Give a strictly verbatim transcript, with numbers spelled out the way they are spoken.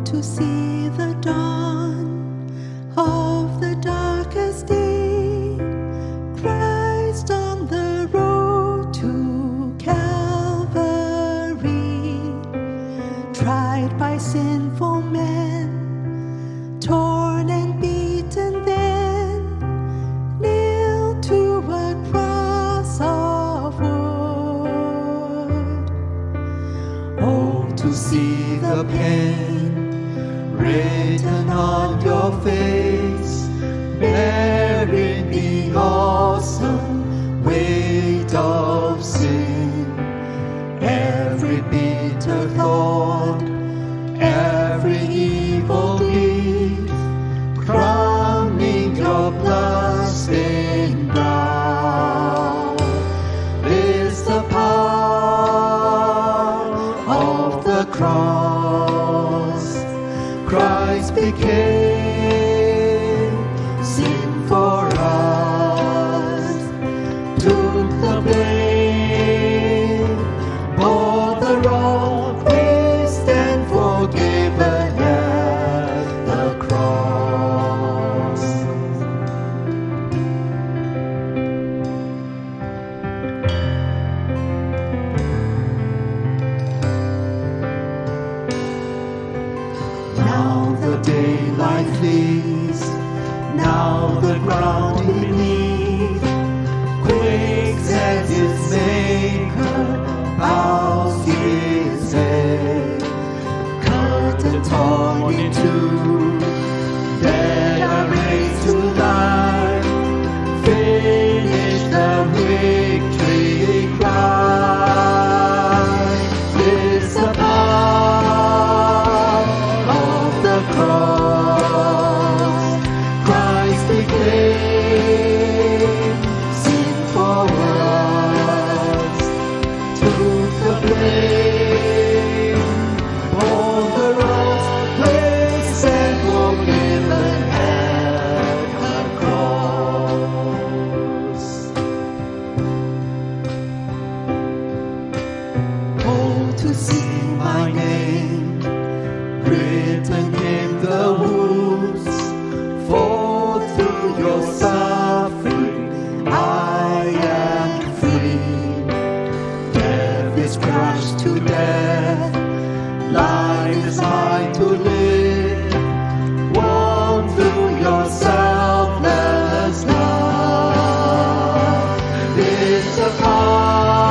to see the dawn of the darkest day, Christ on the road to Calvary, tried by sinful men, torn and beaten, then nailed to a cross of wood. Oh, to see the pain written on your face, bearing the awesome weight of sin, every bitter thought, every evil deed, crowning your blood-stained brow, is the power of the cross. Christ became sin for us, took the blame, bore the wrong, placed and forgiven at the cross. Now the daylight flees, now the ground beneath quakes as its maker bows his head, cut and torn in two, dead are raised to life, finish the victory cry, is the power of the cross. Christ became sin for us, took the blame, bore the wrongs, placed and forgiven at the cross. Oh, to see my name written in the wounds, for through your suffering I am free. Death is crushed to death, life is mine to live, won through your selfless love. It's a power